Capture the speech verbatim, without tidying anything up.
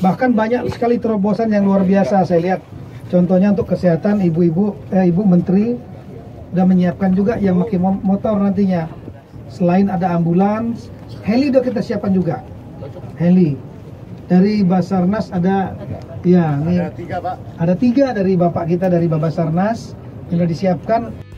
Bahkan banyak sekali terobosan yang luar biasa saya lihat. Contohnya untuk kesehatan, ibu-ibu, eh, ibu menteri udah menyiapkan juga yang pakai motor nantinya. Selain ada ambulans, heli udah kita siapkan juga. Heli dari Basarnas ada, ya, nih, ada tiga, Pak. Ada tiga dari bapak kita dari Basarnas yang sudah disiapkan.